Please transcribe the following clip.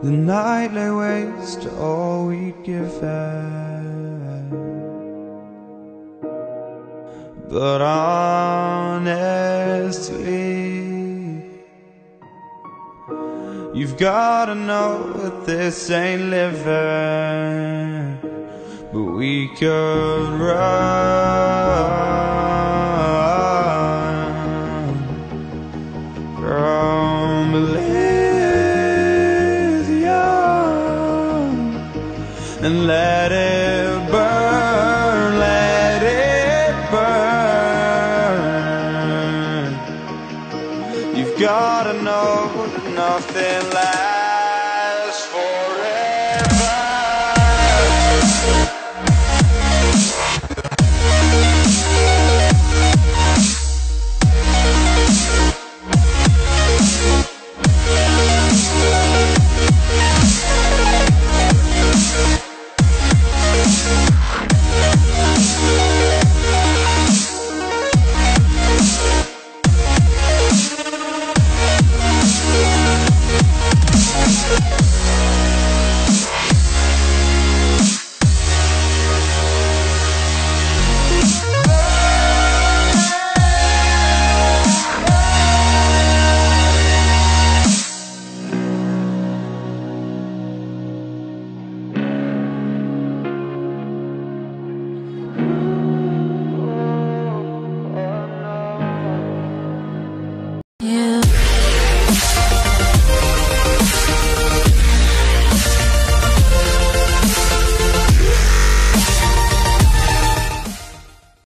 The night lay waste to all we'd given, but honestly, you've gotta know that this ain't living. But we could run from Elysium and let it burn, let it burn. You've gotta know that nothing lasts forever.